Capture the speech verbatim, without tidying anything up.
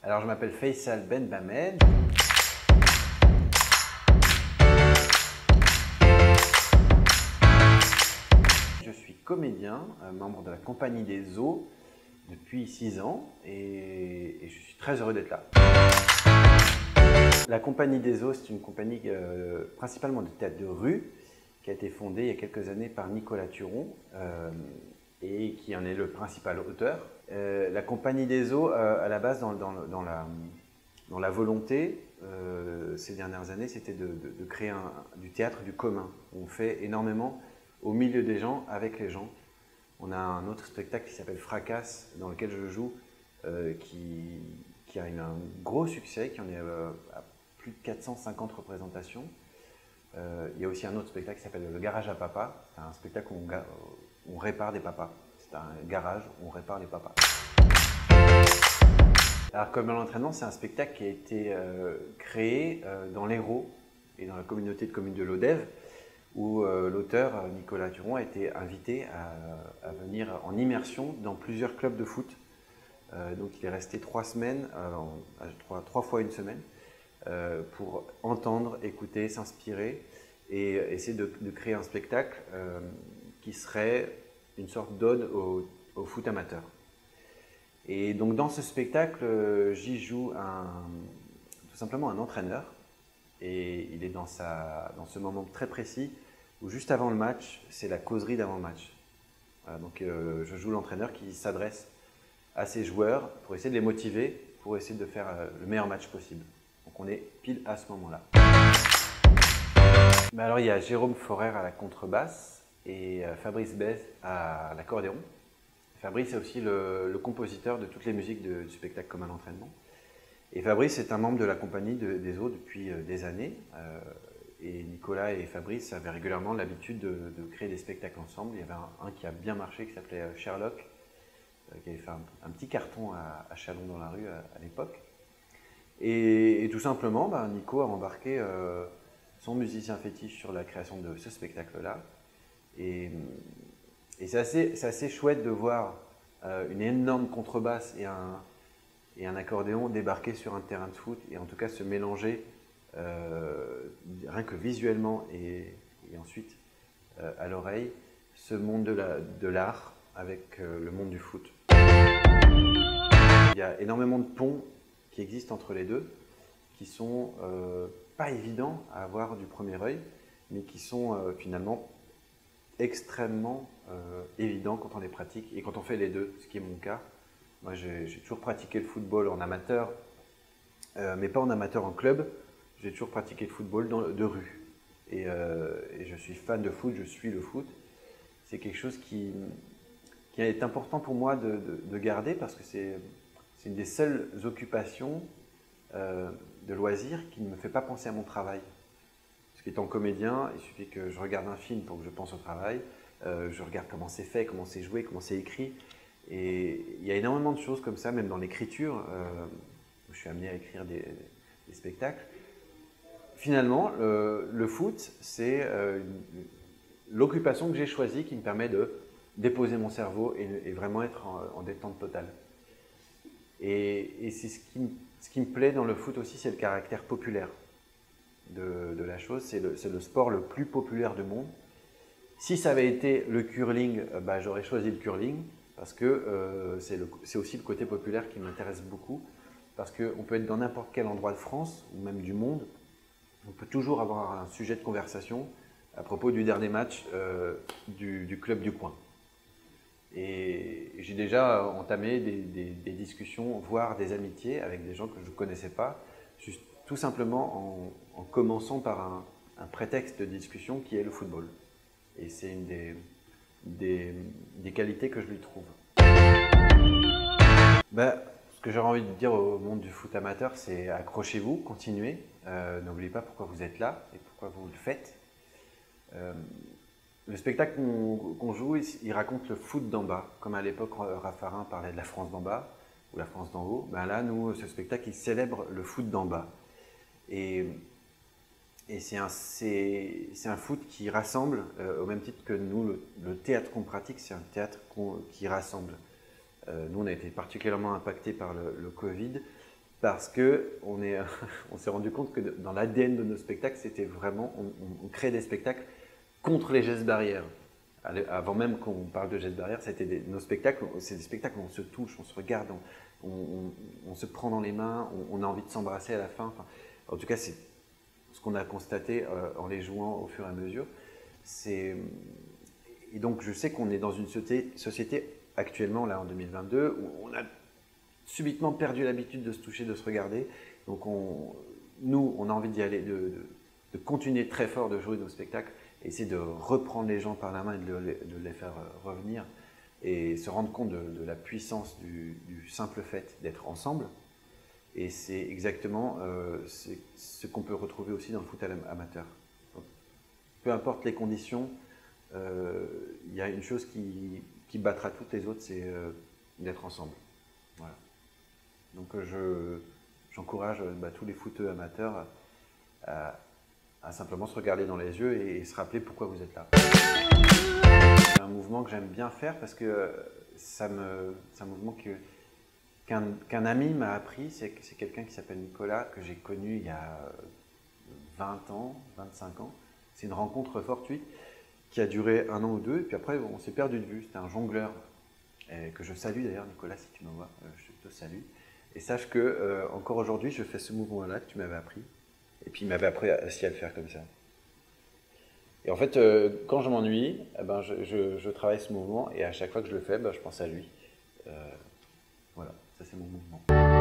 Alors je m'appelle Faisal Ben Bamed. Je suis comédien, euh, membre de la Compagnie des Eaux depuis six ans et, et je suis très heureux d'être là. La Compagnie des Eaux, c'est une compagnie euh, principalement de théâtre de rue qui a été fondée il y a quelques années par Nicolas Turon euh, et qui en est le principal auteur. Euh, la Compagnie des Eaux, euh, à la base, dans, dans, dans, la, dans la volonté, euh, ces dernières années, c'était de, de, de créer un, du théâtre du commun. On fait énormément au milieu des gens, avec les gens. On a un autre spectacle qui s'appelle Fracasse, dans lequel je joue, euh, qui, qui a une, un gros succès, qui en est euh, à plus de quatre cent cinquante représentations. Euh, il y a aussi un autre spectacle qui s'appelle Le Garage à Papa. C'est un spectacle où on, on répare des papas. C'est un garage où on répare les papas. Alors, comme l'entraînement, c'est un spectacle qui a été euh, créé euh, dans l'Hérault et dans la communauté de communes de l'Odève, où euh, l'auteur Nicolas Turon a été invité à, à venir en immersion dans plusieurs clubs de foot. Euh, donc il est resté trois semaines, euh, en, trois, trois fois une semaine, euh, pour entendre, écouter, s'inspirer et essayer de, de créer un spectacle euh, qui serait une sorte d'ode au, au foot amateur. Et donc dans ce spectacle, euh, j'y joue un, tout simplement un entraîneur. Et il est dans, sa, dans ce moment très précis où juste avant le match, c'est la causerie d'avant le match. Voilà, donc euh, je joue l'entraîneur qui s'adresse à ses joueurs pour essayer de les motiver, pour essayer de faire euh, le meilleur match possible. Donc on est pile à ce moment-là. Mais alors il y a Jérôme Forer à la contrebasse et euh, Fabrice Bèze à l'accordéon. Fabrice est aussi le, le compositeur de toutes les musiques de, du spectacle Comme à l'entraînement. Et Fabrice est un membre de la Compagnie de, des Eaux depuis euh, des années. Euh, et Nicolas et Fabrice avaient régulièrement l'habitude de, de créer des spectacles ensemble. Il y avait un, un qui a bien marché qui s'appelait Sherlock, euh, qui avait fait un, un petit carton à, à Chalon dans la rue à, à l'époque. Et, et tout simplement, ben, Nico a embarqué euh, son musicien fétiche sur la création de ce spectacle-là. Et, et c'est assez, c'est assez chouette de voir euh, une énorme contrebasse et un et un accordéon débarquer sur un terrain de foot et en tout cas se mélanger euh, rien que visuellement et, et ensuite euh, à l'oreille ce monde de l'art avec euh, le monde du foot. Il y a énormément de ponts qui existent entre les deux qui sont euh, pas évidents à avoir du premier œil mais qui sont euh, finalement extrêmement euh, évidents quand on les pratique et quand on fait les deux, ce qui est mon cas. Moi, j'ai toujours pratiqué le football en amateur, euh, mais pas en amateur en club. J'ai toujours pratiqué le football dans, de rue. Et, euh, et je suis fan de foot, je suis le foot. C'est quelque chose qui, qui est important pour moi de, de, de garder parce que c'est une des seules occupations euh, de loisirs qui ne me fait pas penser à mon travail. Parce qu'étant comédien, il suffit que je regarde un film pour que je pense au travail. Euh, je regarde comment c'est fait, comment c'est joué, comment c'est écrit. Et il y a énormément de choses comme ça, même dans l'écriture, euh, où je suis amené à écrire des, des spectacles. Finalement, le, le foot, c'est euh, l'occupation que j'ai choisie qui me permet de déposer mon cerveau et, et vraiment être en, en détente totale. Et, et c'est ce qui, ce qui me plaît dans le foot aussi, c'est le caractère populaire de, de la chose. C'est le, le sport le plus populaire du monde. Si ça avait été le curling, bah, j'aurais choisi le curling. Parce que euh, c'est aussi le côté populaire qui m'intéresse beaucoup. Parce qu'on peut être dans n'importe quel endroit de France, ou même du monde, on peut toujours avoir un sujet de conversation à propos du dernier match euh, du, du club du coin. Et j'ai déjà entamé des, des, des discussions, voire des amitiés avec des gens que je ne connaissais pas, juste tout simplement en, en commençant par un, un prétexte de discussion qui est le football. Et c'est une des... Des, des qualités que je lui trouve. Ben, ce que j'aurais envie de dire au monde du foot amateur, c'est accrochez-vous, continuez. Euh, N'oubliez pas pourquoi vous êtes là et pourquoi vous le faites. Euh, le spectacle qu'on qu'on joue, il, il raconte le foot d'en bas. Comme à l'époque, Raffarin parlait de la France d'en bas ou la France d'en haut. Ben là, nous, ce spectacle, il célèbre le foot d'en bas. Et Et c'est un, un foot qui rassemble, euh, au même titre que nous, le, le théâtre qu'on pratique, c'est un théâtre qu'on, qui rassemble. Euh, nous, on a été particulièrement impactés par le, le Covid parce qu'on on s'est rendu compte que dans l'A D N de nos spectacles, c'était vraiment, on, on, on crée des spectacles contre les gestes barrières. Avant même qu'on parle de gestes barrières, c'était des, nos spectacles, c'est des spectacles où on se touche, on se regarde, on, on, on se prend dans les mains, on, on a envie de s'embrasser à la fin. Enfin, en tout cas, c'est ce qu'on a constaté euh, en les jouant au fur et à mesure. Et donc, je sais qu'on est dans une société, société actuellement, là, en deux mille vingt-deux, où on a subitement perdu l'habitude de se toucher, de se regarder. Donc, on, nous, on a envie d'y aller, de, de, de continuer très fort, de jouer nos spectacles, essayer de reprendre les gens par la main et de, de les faire revenir et se rendre compte de, de la puissance du, du simple fait d'être ensemble. Et c'est exactement euh, ce qu'on peut retrouver aussi dans le foot amateur. Donc, peu importe les conditions, il euh, y a une chose qui, qui battra toutes les autres, c'est euh, d'être ensemble. Voilà. Donc je, j'encourage bah, tous les footeux amateurs à, à simplement se regarder dans les yeux et, et se rappeler pourquoi vous êtes là. C'est un mouvement que j'aime bien faire parce que ça me, c'est un mouvement que, qu'un, qu'un ami m'a appris. C'est, c'est quelqu'un qui s'appelle Nicolas, que j'ai connu il y a vingt ans, vingt-cinq ans. C'est une rencontre fortuite qui a duré un an ou deux, et puis après on s'est perdu de vue. C'était un jongleur, et que je salue d'ailleurs, Nicolas, si tu me vois, je te salue. Et sache que euh, encore aujourd'hui, je fais ce mouvement-là que tu m'avais appris. Et puis il m'avait appris aussi à le faire comme ça. Et en fait, euh, quand je m'ennuie, eh ben, je, je, je travaille ce mouvement, et à chaque fois que je le fais, ben, je pense à lui. Euh, voilà, ça c'est mon mouvement.